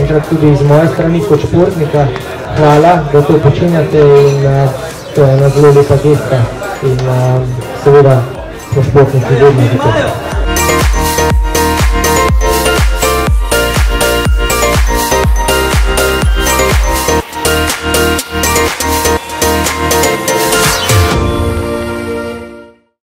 enkrat tudi iz moje strani kot športnika hvala, da to počinjate in to je ena zelo lepa gesta in seveda smo športniki vedno za to.